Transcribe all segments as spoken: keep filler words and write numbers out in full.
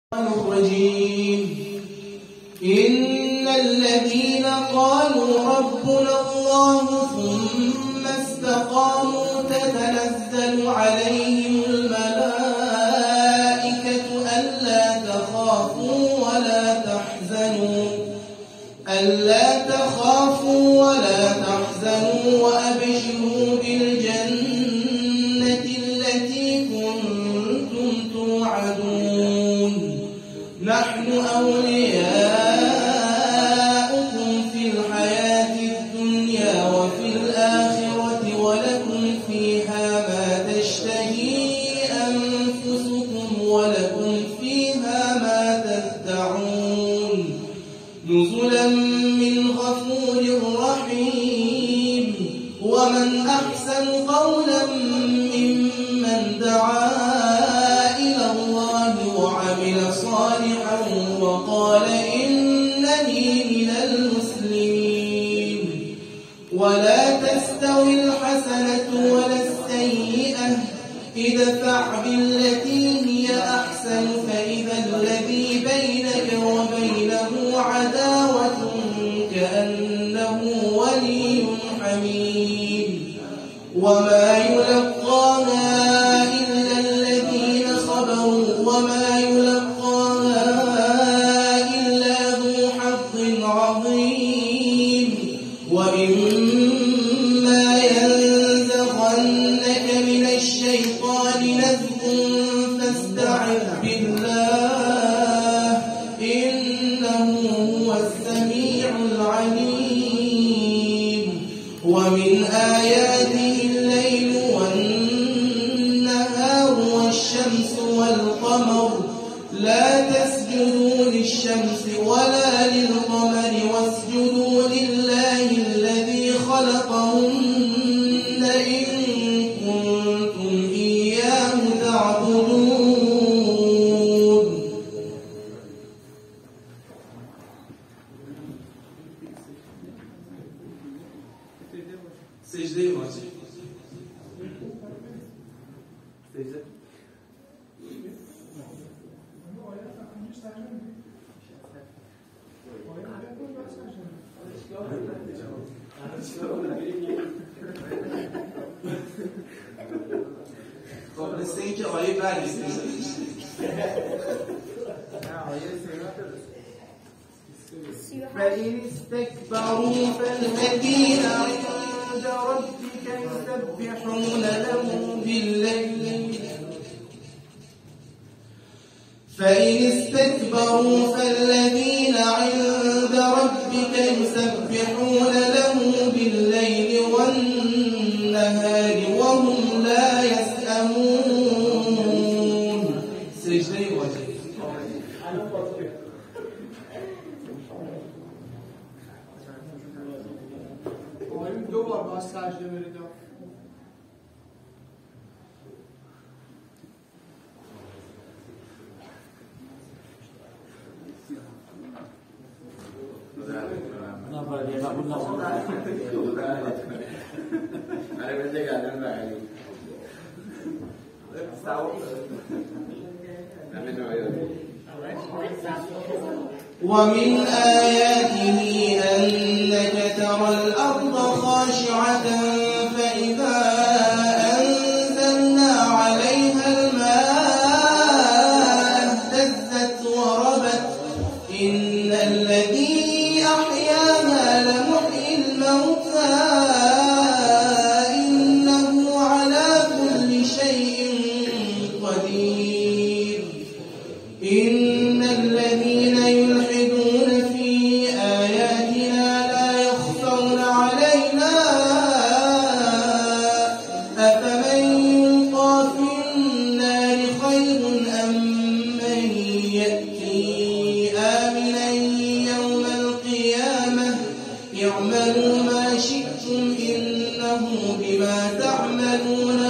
الرجيم إن الذين قالوا ربنا الله ثم استقاموا تتنزل عليهم الملائكة ألا تخافوا ولا تحزنوا ألا تخافوا ولا تحزنوا وأبشروا بالجنة التي كنتم توعدون نحن أولياؤكم في الحياة الدنيا وفي الآخرة ولكم فيها ما تشتهي أنفسكم ولكم فيها ما تدعون نزلا من غفور رحيم ومن أحسن قولا ممن دعا إلى الله وعمل صالحا وقال إنني من المسلمين ولا تستوي الحسنة ولا السيئة ادفع بالتي هي أحسن فإذا الذي بينك وبينه عداوة كأنه ولي حميم وما يلقاها إلا الذين صبروا وما يلقاها إلا ذو حظ عظيم وإما ينزغنك من الشيطان نزغ فاستعذ بالله إنه هو السميع العليم ومن آياته الليل والنهار والشمس والقمر لا تسجدوا للشمس ولا للقمر واسجدوا لله الذي خلقهن إن كنتم إياه تعبدون Secde imajı. Secde. خب مثل این که آیه برنیست فإن استكبروا فالذين عند ربك يسبحون له بالليل فإن استكبروا فالذين عند ربك يسبحون له بالليل والنهار وهم لا يسأمون secde imajı. آیون دو بار باز سجده برید ومن آياته أنك ترى الأرض خاشعة فإذا أنزلنا عليها الماء اهتزت وربت إن الذي أحياها لمحيي الموتى إنه على كل شيء قدير إن الذين يلحدون في آياتنا لا يخفون علينا أفمن يلقى في النار خير أم من يأتي آمنا يوم القيامة اعملوا ما شئتم إنه بما تعملون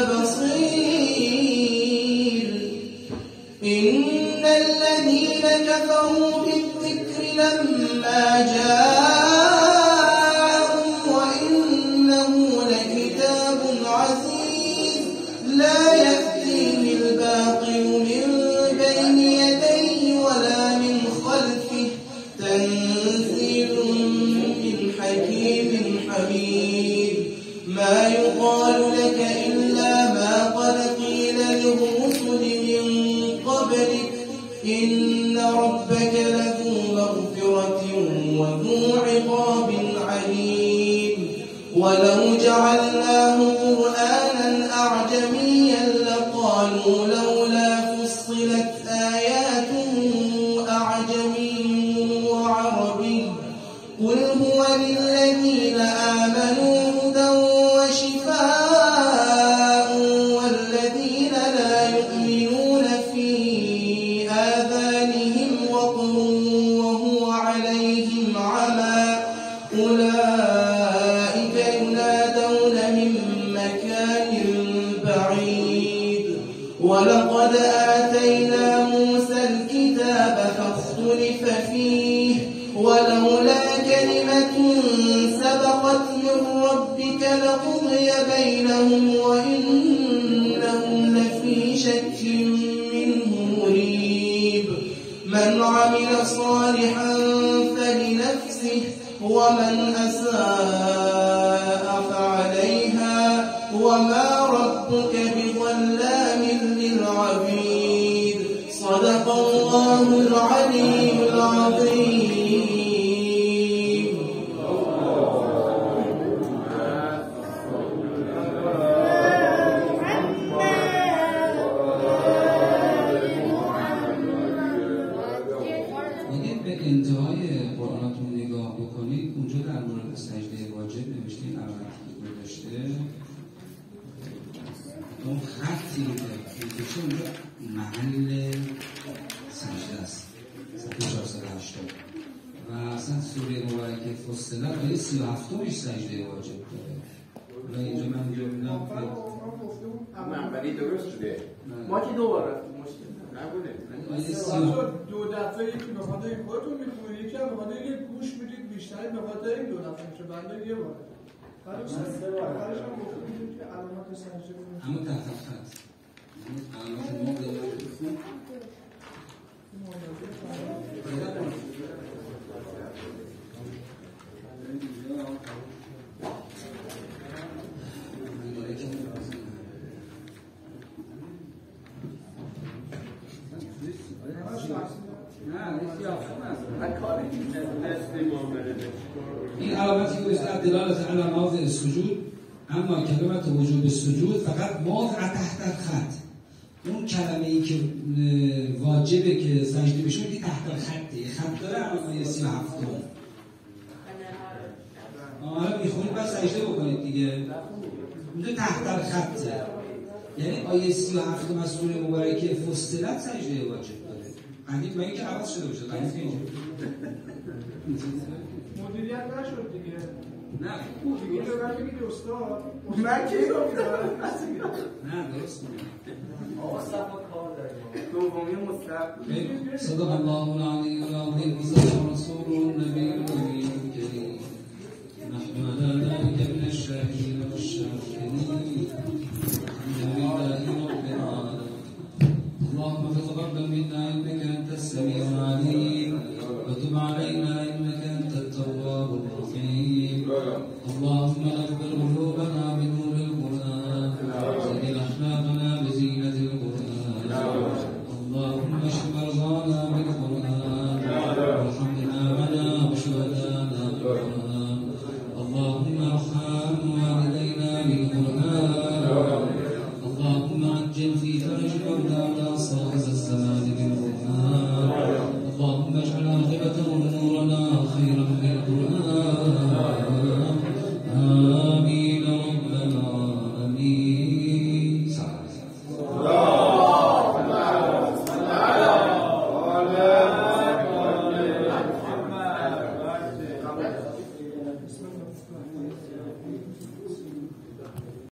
بصير إن الذين كفروا بالذكر لما جاءهم وإنه لكتاب عزيز لا يأتيه الباطل من بين يديه إن ربك لذو مغفرة وذو عقاب عليم ولو جعلناه قرآنا أعجميا لقالوا لولا فصلت آياته أعجمي وعربي قل هو للذين آمنوا هدى وشفاء والذين لا يؤمنون في آذانهم وقر وهو عليهم عمى أولئك ينادون من مكان بعيد ولقد آتينا موسى الكتاب فاختلف فيه ولولا كلمة سبقت من ربك لقضي بينهم وإنهم لفي شك منه مريب من عمل صالحا فلنفسه ومن أساء فعليها وما ربك بظلام للعبيد صدق الله العلي العظيم. انتهای قرآنتون نگاه بکنید اونجا در مورد سجده واجب نوشته این علامتی گذاشته اون خطی که چه اونجا محل سجده است صفحه چهارصد و هشتاد و اصلا سوره مبارکه فصلت آیه سی و هفتمش سجده واجب داره و اینجا من اینجا میدونم منبری درست شده ما که دو بار رفتیم مشکل نبوده دو دفعه یکی به خاطر این خودتون میتونید یکی هم به خاطر اینکه گوش میدید بیشتری به خاطر این دو دفعه میشه بنده یه بار فرقش هم گفتیم که علامت سجده اما تحت خط علامت ما داریم این علامتی که بسید دلالت علی موضع سجود اما کلمت وجوب سجود فقط موضع تحت خط اون کلمه ای که واجبه که سجده بشه که تحت خطه خط داره علامه سی و هفتم آره میخونید باید سجده بکنید دیگه اونجا تحت خطه یعنی آیه سی و هفتم از سوره مبارکه فصلت سجده واجب داره قدیم با اینکه عوض شده باشه قدیم که اینجا مدیریت نشد دیگه نه دیگه تو من بگید استاد من کی گفتم نه درست میگم آقا صفا کار داریم دومی مستقبل صدق الله العلی العظیم و صدق رسول النبی الامین الکریم نحن على ذلك من الشاهدین والشاکرین الحمد لله رب العالمین اللهم تقبل منا انك انت السميع العليم وتب علينا انك انت التواب الرحيم اللهم اغفر